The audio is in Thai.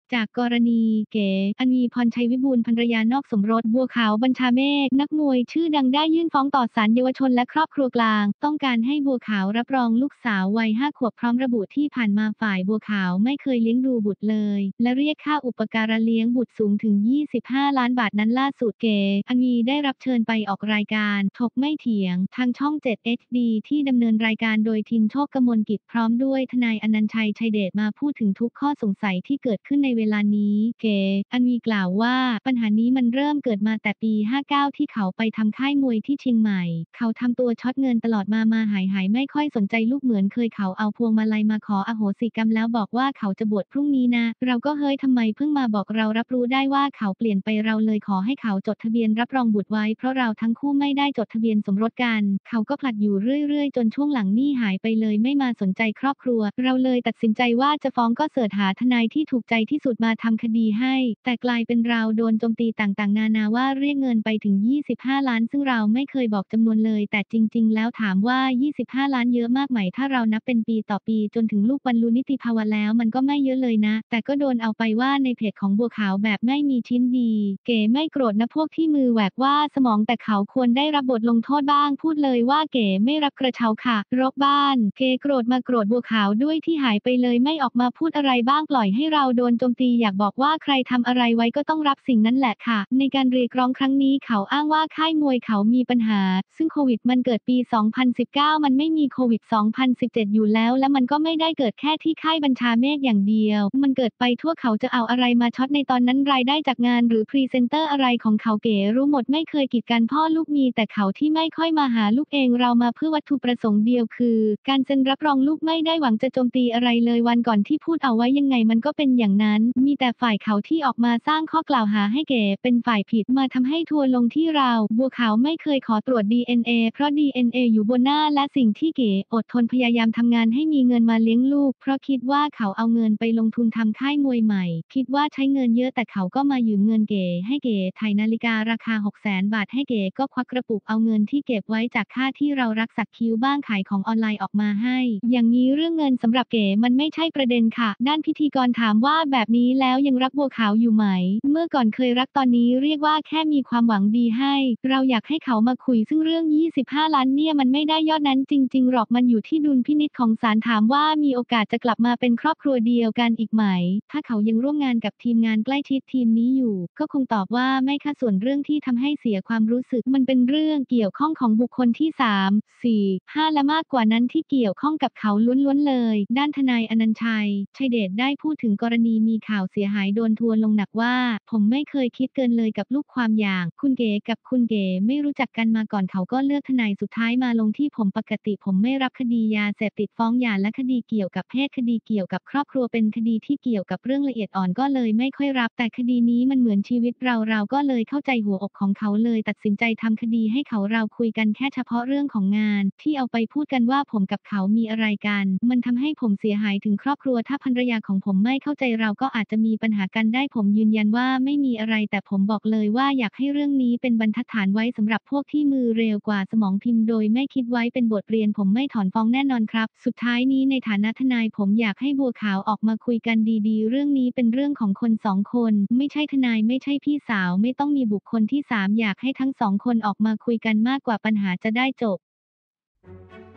จากกรณีเก๋อัญวีพรชัยวิบูลย์ภรรยานอกสมรสบัวขาวบัญชาเมฆนักมวยชื่อดังได้ยื่นฟ้องต่อศาลเยาวชนและครอบครัวกลางต้องการให้บัวขาวรับรองลูกสาววัย5 ขวบพร้อมระบุที่ผ่านมาฝ่ายบัวขาวไม่เคยเลี้ยงดูบุตรเลยและเรียกค่าอุปการะเลี้ยงบุตรสูงถึง25 ล้านบาทนั้นล่าสุดเก๋อัญวีได้รับเชิญไปออกรายการถกไม่เถียงทางช่อง7 HD ที่ดำเนินรายการโดยทินโชคกมลกิจพร้อมด้วยทนายอนันต์ชัยชัยเดชมาพูดถึงทุกข้อสงสัยที่เกิดขึ้นในเวลานี้เก๋อัญวีกล่าวว่าปัญหานี้มันเริ่มเกิดมาแต่ปี59ที่เขาไปทำค่ายมวยที่เชียงใหม่เขาทำตัวช็อตเงินตลอดมาหายไม่ค่อยสนใจลูกเหมือนเคยเขาเอาพวงมาลัยมาขออโหสิกรรมแล้วบอกว่าเขาจะบวชพรุ่งนี้นะเราก็เฮ้ยทำไมเพิ่งมาบอกเรารับรู้ได้ว่าเขาเปลี่ยนไปเราเลยขอให้เขาจดทะเบียนรับรองบุตรไว้เพราะเราทั้งคู่ไม่ได้จดทะเบียนสมรสกันเขาก็ผลัดอยู่เรื่อยๆจนช่วงหลังนี่หายไปเลยไม่มาสนใจครอบครัวเราเลยตัดสินใจว่าจะฟ้องก็เสิร์ชหาทนายที่ถูกใจที่สุดมาทำคดีให้แต่กลายเป็นเราโดนโจมตีต่างๆนานาว่าเรียกเงินไปถึง25 ล้านซึ่งเราไม่เคยบอกจำนวนเลยแต่จริงๆแล้วถามว่า25 ล้านเยอะมากไหมถ้าเรานับเป็นปีต่อปีจนถึงลูกบรรลุนิติภาวะแล้วมันก็ไม่เยอะเลยนะแต่ก็โดนเอาไปว่าในเพจของบัวขาวแบบไม่มีชิ้นดีเก๋ไม่โกรธนะพวกที่มือแหวกว่าสมองแต่เขาควรได้รับบทลงโทษบ้างพูดเลยว่าเก๋ไม่รับกระเช้าค่ะรกบ้านเก๋โกรธมาโกรธบัวขาวด้วยที่หายไปเลยไม่ออกมาพูดอะไรบ้างปล่อยให้เราโดนโจมตีอยากบอกว่าใครทำอะไรไว้ก็ต้องรับสิ่งนั้นแหละค่ะในการเรียกร้องครั้งนี้เขาอ้างว่าค่ายมวยเขามีปัญหาซึ่งโควิดมันเกิดปี 2019 มันไม่มีโควิด 2017 อยู่แล้วและมันก็ไม่ได้เกิดแค่ที่ค่ายบัญชาเมฆอย่างเดียวมันเกิดไปทั่วเขาจะเอาอะไรมาช็อตในตอนนั้นรายได้จากงานหรือพรีเซนเตอร์อะไรของเขาเก๋รู้หมดไม่เคยกีดกันพ่อลูกมีแต่เขาที่ไม่ค่อยมาหาลูกเองเรามาเพื่อวัตถุประสงค์เดียวคือการเซ็นรับรองลูกไม่ได้หวังจะโจมตีอะไรเลยวันก่อนที่พูดเอาไว้ยังไงมันก็เป็นอย่างนั้นมีแต่ฝ่ายเขาที่ออกมาสร้างข้อกล่าวหาให้เก๋เป็นฝ่ายผิดมาทำให้ทัวร์ลงที่เราบัวขาวไม่เคยขอตรวจ DNA เพราะ DNA อยู่บนหน้าและสิ่งที่เก๋อดทนพยายามทำงานให้มีเงินมาเลี้ยงลูกเพราะคิดว่าเขาเอาเงินไปลงทุนทำค่ายมวยใหม่คิดว่าใช้เงินเยอะแต่เขาก็มายืมเงินเก๋ให้เก๋ถ่ายนาฬิการาคา 600,000 บาทให้เก๋ก็ควักกระปุกเอาเงินที่เก็บไว้จากค่าที่เรารักสักคิ้วบ้างขายของออนไลน์ออกมาให้อย่างนี้เรื่องเงินสำหรับเก๋มันไม่ใช่ประเด็นค่ะด้านพิธีกรถามว่าแบบนี้แล้วยังรักบัวขาวอยู่ไหมเมื่อก่อนเคยรักตอนนี้เรียกว่าแค่มีความหวังดีให้เราอยากให้เขามาคุยซึ่งเรื่อง25 ล้านเนี่ยมันไม่ได้ยอดนั้นจริงๆหรอกมันอยู่ที่ดุลพินิจของศาลถามว่ามีโอกาสจะกลับมาเป็นครอบครัวเดียวกันอีกไหมถ้าเขายังร่วมงานกับทีมงานใกล้ชิดทีมนี้อยู่ก็คงตอบว่าไม่ค่ะส่วนเรื่องที่ทำให้เสียความรู้สึกมันเป็นเรื่องเกี่ยวข้องของบุคคลที่3 4 5และมากกว่านั้นที่เกี่ยวข้องกับเขาล้วนๆเลยด้านทนายอนันต์ชัยชัยเดชได้พูดถึงกรณีมีข่าวเสียหายโดนทัวร์ลงหนักว่าผมไม่เคยคิดเกินเลยกับลูกความอย่างคุณเก๋กับคุณเก๋ไม่รู้จักกันมาก่อนเขาก็เลือกทนายสุดท้ายมาลงที่ผมปกติผมไม่รับคดียาเสพติดฟ้องหย่าและคดีเกี่ยวกับเพศคดีเกี่ยวกับครอบครัวเป็นคดีที่เกี่ยวกับเรื่องละเอียดอ่อนก็เลยไม่ค่อยรับแต่คดีนี้มันเหมือนชีวิตเราก็เลยเข้าใจหัวอกของเขาเลยตัดสินใจทำคดีให้เขาเราคุยกันแค่เฉพาะเรื่องของงานที่เอาไปพูดกันว่าผมกับเขามีอะไรกันมันทำให้ผมเสียหายถึงครอบครัวถ้าภรรยาของผมไม่เข้าใจเราก็อาจจะมีปัญหากันได้ผมยืนยันว่าไม่มีอะไรแต่ผมบอกเลยว่าอยากให้เรื่องนี้เป็นบรรทัดฐานไว้สำหรับพวกที่มือเร็วกว่าสมองพิมพ์โดยไม่คิดไว้เป็นบทเรียนผมไม่ถอนฟ้องแน่นอนครับสุดท้ายนี้ในฐานะทนายผมอยากให้บัวขาวออกมาคุยกันดีๆเรื่องนี้เป็นเรื่องของคน2 คนไม่ใช่ทนายไม่ใช่พี่สาวไม่ต้องมีบุคคลที่3อยากให้ทั้ง2 คนออกมาคุยกันมากกว่าปัญหาจะได้จบ